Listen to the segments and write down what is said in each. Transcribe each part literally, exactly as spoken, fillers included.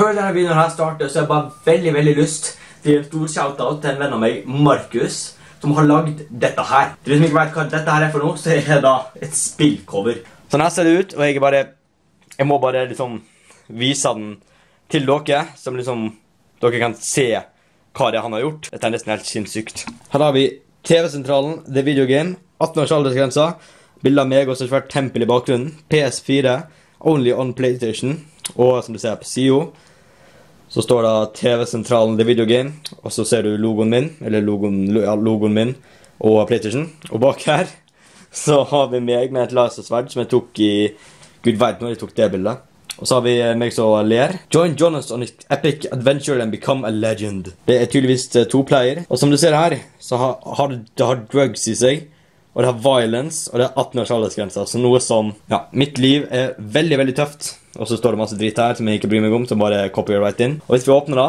før denne videoen her starter, så har jeg bare veldig, veldig lyst til en stor shoutout til en venn av meg, Markus, som har lagd dette her. Til de som ikke vet hva dette her er for noe, så er det da et spillcover. Sånn her ser det ut, og jeg bare, jeg må bare liksom vise den til dere, som liksom dere kan se hva det er han har gjort. Dette er nesten helt sinnssykt. Her har vi T V-sentralen, The Video Game, atten års aldersgrensa, bilder av meg og så svært tempel i bakgrunnen, P S fire, Only on PlayStation, og som du ser på siden, så står det T V-sentralen The Video Game, og så ser du logoen min, eller logoen, ja, logoen min, og PlayStation. Og bak her, så har vi meg med et lasersverd som jeg tok i, Gud vet når jeg tok det bildet. Og så har vi meg som ler. Join Jonas on an epic adventure and become a legend. Det er tydeligvis to player. Og som du ser her, så har, har det, det har drugs i seg, og det har violence, og det er atten års aldersgrenser. Så noe som, ja, mitt liv er veldig, veldig tøft. Og så står det masse dritt her som jeg ikke bryr meg om, som bare copyright inn. Og hvis vi åpner da,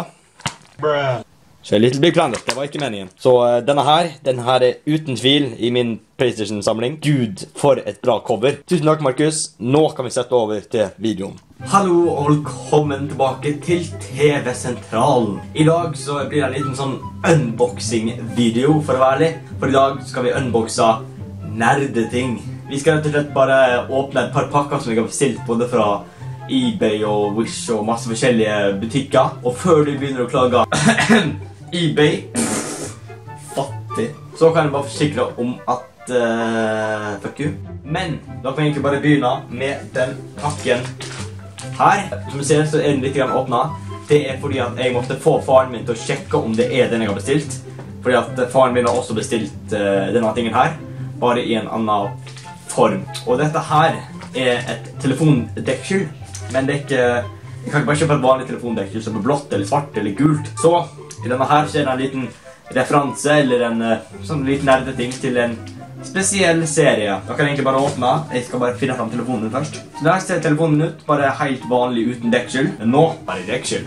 så er Little Big Planet, det var ikke meningen. Så uh, denne her, denne her er uten tvil i min PlayStation-samling. Gud, for et bra cover. Tusen takk, Markus. Nå kan vi sette over til videoen. Hallo og velkommen tilbake til T V-sentralen. I dag så blir det en liten sånn unboxing-video, for å være ærlig. For i dag skal vi unboxe nerdeting. Vi skal rett og slett bare åpne et par pakker som vi har bestilt både fra eBay og Wish og masse forskjellige butikker. Og før du begynner å klage eBay, fattig, så kan jeg bare forsikre om at uh, fuck you. Men da kan jeg egentlig bare begynne med den pakken her. Som du ser så er den litt grann åpnet. Det er fordi at jeg måtte få faren min til å sjekke om det er den jeg har bestilt. Fordi at faren min har også bestilt uh, denne tingen her, bare i en annen form. Og dette her er et telefondeksel, men det er ikke, jeg kan ikke bare kjøpe et vanlig telefondeksel som er blått eller svart eller gult. Så i denne her så er det en liten referanse eller en sånn liten nerdeting til en spesiell serie. Da kan jeg egentlig bare åpne. Jeg skal bare finne frem telefonen min først. Så der ser telefonen ut, bare helt vanlig uten deksel. Men nå bare deksel.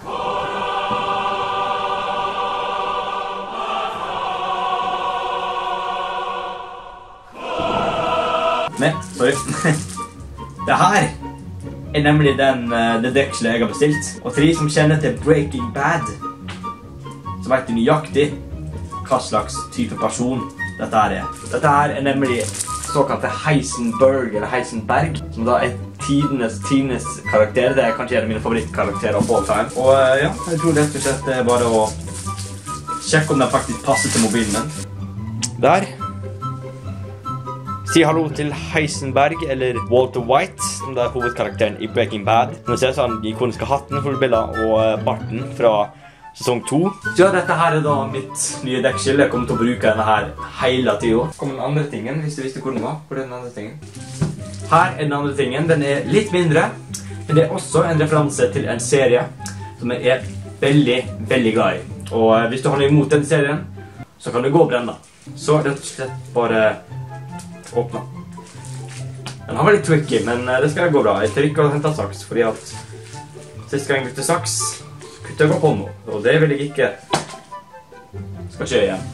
Men, sorry. Det her er nemlig den, uh, det dekselet jeg har bestilt. Og til de som kjenner til Breaking Bad, så vet du nøyaktig hva slags type person dette her er. Dette her er nemlig såkalte Heisenberg, eller Heisenberg, som da er tidenes, tidenes karakter. Det er kanskje en av mine favorittkarakterer på all time. Og uh, ja, jeg tror rett og slett det er bare å sjekke om den faktisk passer til mobilen min. Der. Si hallo til Heisenberg, eller Walter White, som er hovedkarakteren i Breaking Bad. Som du ser så har den ikoniske hatten, hovedbildet, og barten fra sesong to. Så ja, dette her er da mitt nye deksel. Jeg kommer til å bruke denne her hele tiden. Så kommer den andre tingen, hvis du visste hvor den var. Hvor er den andre tingen? Her er den andre tingen. Den er litt mindre, men det er også en referanse til en serie som jeg er veldig, veldig glad i. Og hvis du har noe imot den serien, så kan du gå og brenne. Så rett og slett bare åpne. Den har vært litt tricky, men det skal gå bra. Jeg trykker og henter saks, fordi at sist gang jeg brukte saks, kutte jeg på hånda, og det vil jeg ikke skal skje igjen.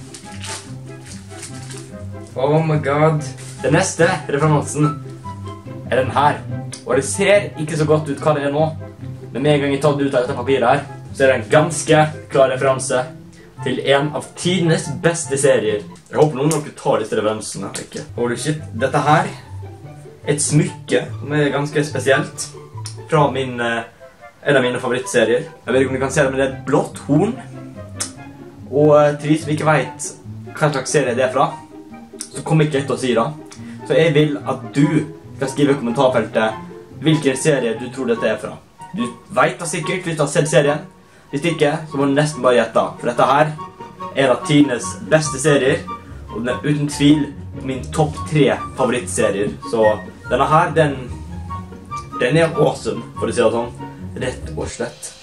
Oh my god. Den neste referansen er den her. Og det ser ikke så godt ut hva det er nå, men med en gang jeg tar det ut av dette papiret her, så er det en ganske klar referanse til en av tidenes beste serier. Jeg håper noen av dere tar disse referansene, ikke? Holy shit, dette her er et smykke som er ganske spesielt fra min, en av mine favorittserier. Jeg vet ikke om du kan se det, men det er et blått horn. Og til de som ikke vet hva slags serie det er fra, så kom ikke etter å si det. Så jeg vil at du skal skrive i kommentarfeltet hvilken serie du tror dette er fra. Du vet da sikkert hvis du har sett serien. Hvis ikke, så må du nesten bare gjette. For dette her er en av tidenes beste serier, og den er uten tvil min topp tre favorittserier. Så denne her, den, den er awesome, for å si det sånn. Rett og slett.